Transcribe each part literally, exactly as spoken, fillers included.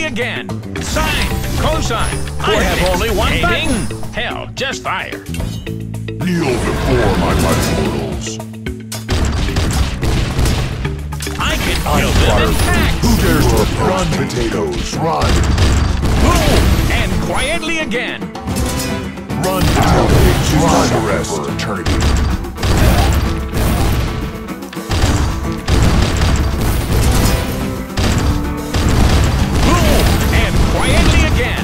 again. Sine, cosine. I have only one button. Hell, just fire. Kneel before my mighty mortals. I can kill them in packs. Who dares to run, potatoes? Run! Boom! And quietly again. Run, potatoes! Use time to rest for eternity. Quietly again.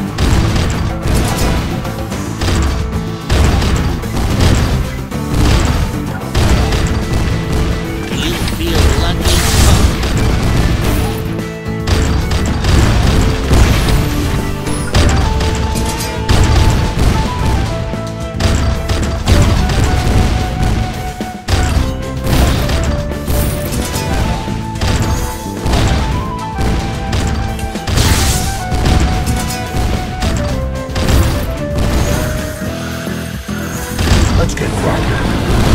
You feel lucky, punk. Let's get cracking.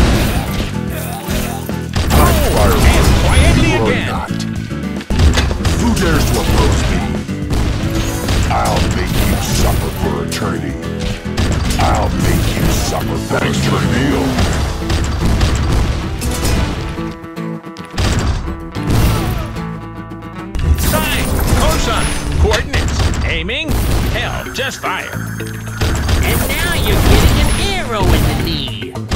Oh, and quietly Or again. not. Who dares to oppose me? I'll make you suffer for eternity. I'll make you suffer for Thanks eternity. Sine, cosine, coordinates. Aiming. Hell, just fire. And now you're getting an arrow in the knee.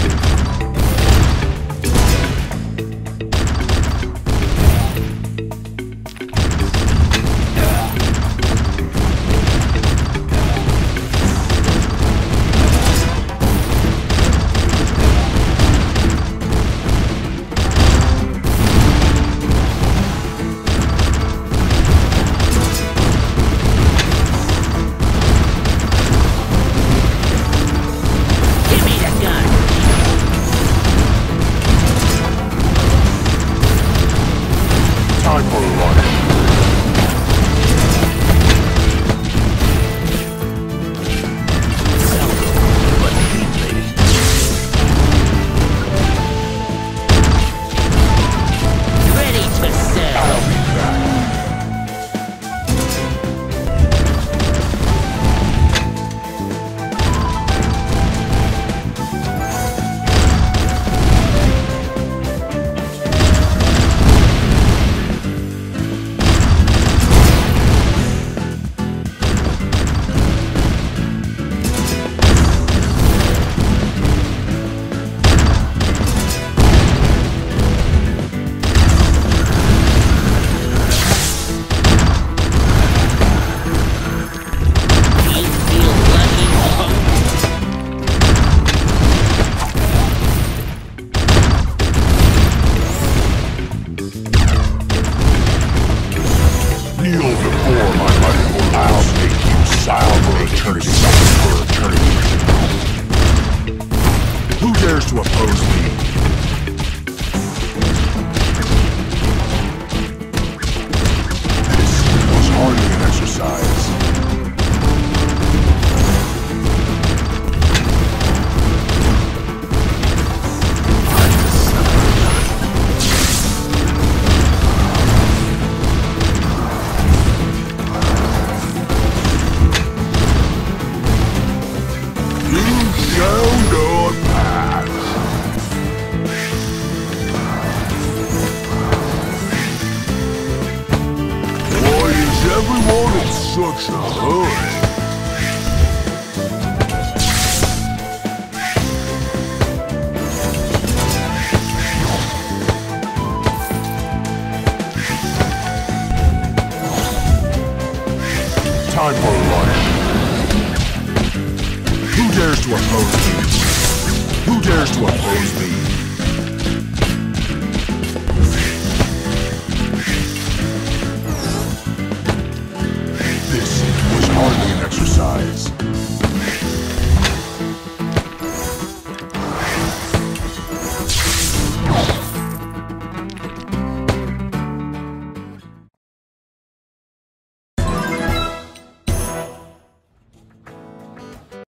Time for a run. Ready to sell. I'll be back. You feel lucky, punk. Kneel before my mighty mortals. I'll make you silent for eternity. Suffer for eternity. Who dares to oppose me? This was hardly an exercise. You shall not pass. Why is everyone in such a hurry? Time for lunch. Who dares to oppose me? Who dares to oppose me? This was hardly an exercise.